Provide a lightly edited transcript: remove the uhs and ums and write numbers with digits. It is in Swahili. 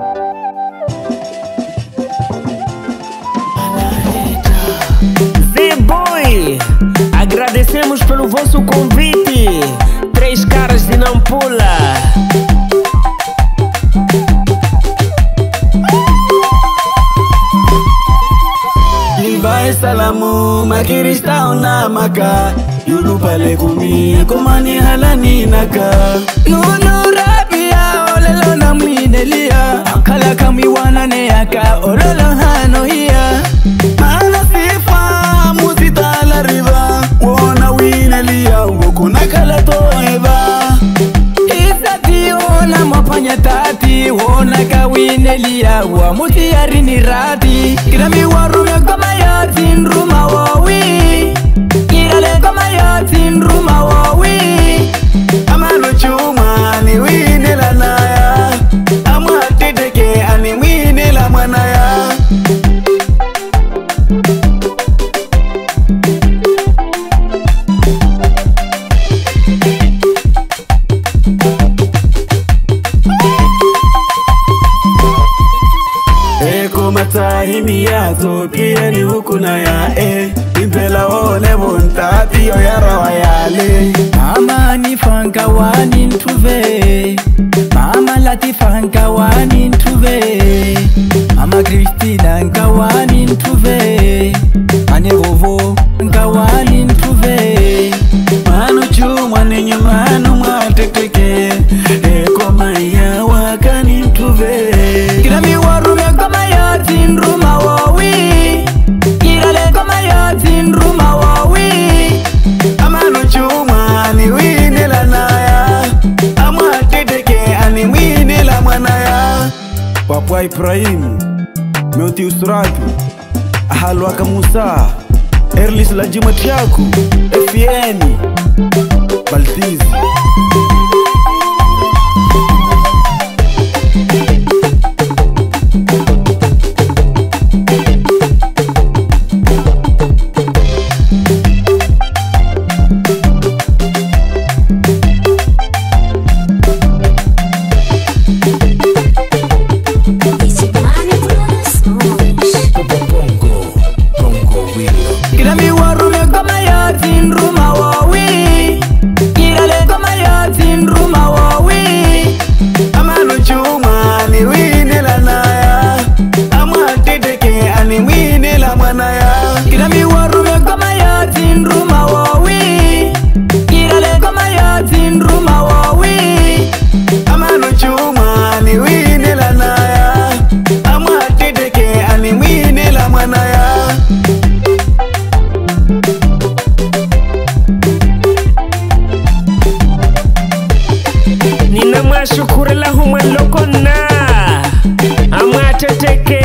Z-Boy, agradecemos pelo vosso convite. 3 caras de Nampula. Vai salamu makirista una maka yulu pale kumi komani halani naka nunu rabia olelo na minelia kala kami wana ne yaka olelo hano hiya mana sifa musita la riva wona winelia wokuna kala toeva isati ona mapanya tati wona ka winelia wa mutiari ni rati kirami warume kama yatin ruma wawi kirale kama yatin ruma wawi amano chuma ni winela naya amatiteke ani winela manaya matahimi ya topia ni hukuna ya impela wole bontati yo ya rawayale mama ni fanka wani ntuve mama lati fanka wani ntuve mama Kristina nka wani ntuve ane vovo nka wani ntuve manu chumwa ni nyumanu mwatekeke koma ya wakani ntuve kirami warume koma yatin ruma wawi kirale koma yatin ruma wawi amanu chuma ni winela naya amatiteke ani winela manaya Papa Ibrahim Meuti Usratu Ahalwaka Musa Erlis la Jimatiaku Efieni Baltizi Shukuru lahu malokona amateteke